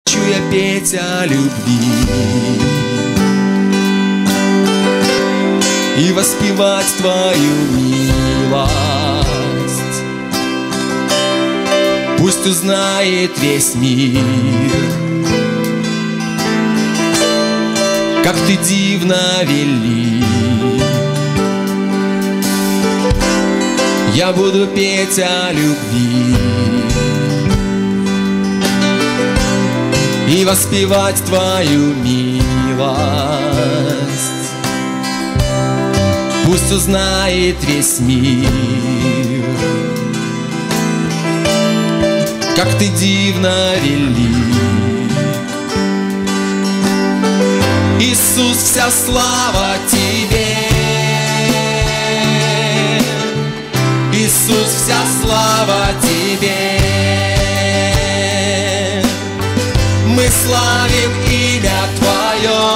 хочу я петь о любви и воспевать Твою милость. Пусть узнает весь мир, как Ты дивно велик. Я буду петь о любви и воспевать Твою милость. Пусть узнает весь мир, как Ты дивно велик. Иисус, вся слава Тебе. Иисус, вся слава Тебе. Мы славим имя Твое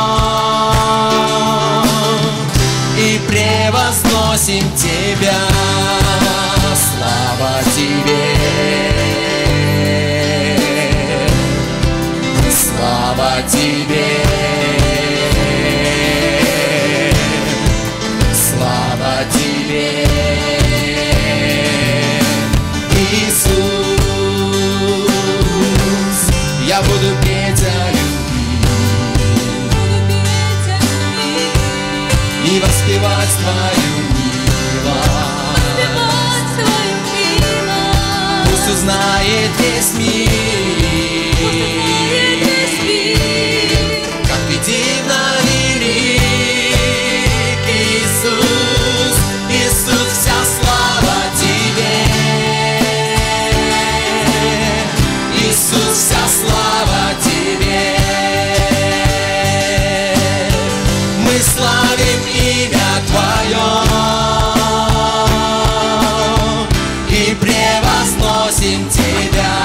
и превозносим Тебя. Слава Тебе, слава Тебе, слава Тебе, Иисус. Я буду петь о любви и воспевать Твою милость. Пусть узнает весь мир, как Ты дивно велик. Иисус, Иисус, вся слава Тебе. Иисус, вся слава Тебе. Мы славим имя Твое и превозносим Тебя.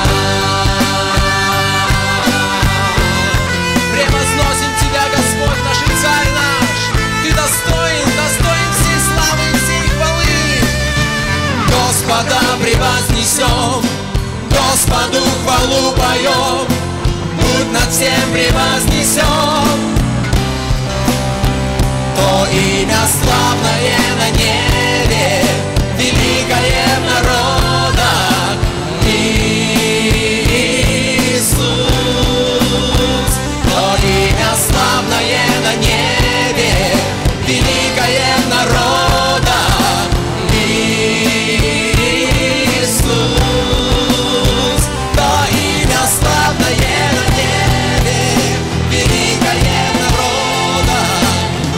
Превозносим Тебя, Господь, наш и Царь наш. Ты достоин, достоин всей славы и всей хвалы. Господа превознесем, Господу хвалу поем, будь над всем превознесем. То имя славное на небе, великое в народах. Иисус, то имя славное на небе, великое в народах. Иисус, то имя славное на небе, великое в народах.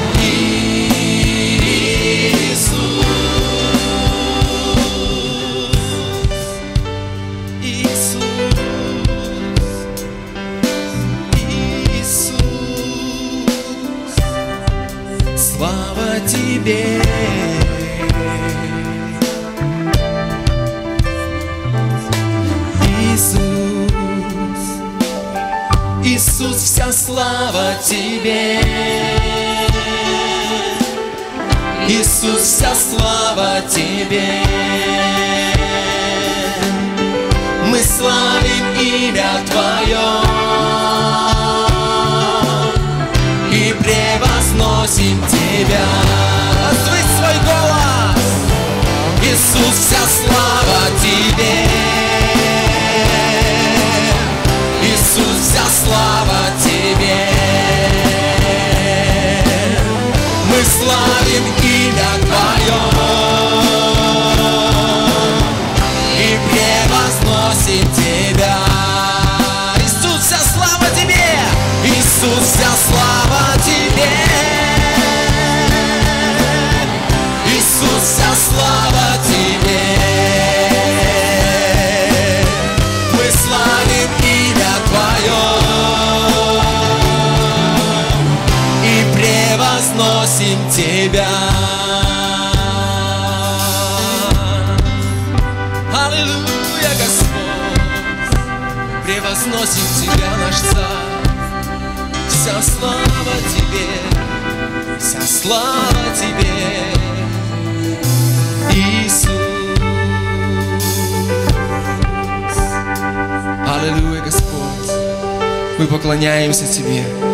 Слава Тебе. Иисус, Иисус, вся слава Тебе. Иисус, вся слава Тебе. Мы славим имя Твое и превозносим Тебя. Возвысь свой голос. Иисус, вся слава Тебе. Иисус, вся слава Тебе. Мы славим имя Твое и превозносим Тебя. Иисус, вся слава Тебе. Иисус, вся слава Тебе. Иисус, вся слава Тебе. Мы славим имя Твое и превозносим Тебя. Аллилуйя, Господь, превозносим Тебя, наш Царь. Вся слава Тебе, вся слава Тебе, Иисус. Аллилуйя, Господь. Мы поклоняемся Тебе.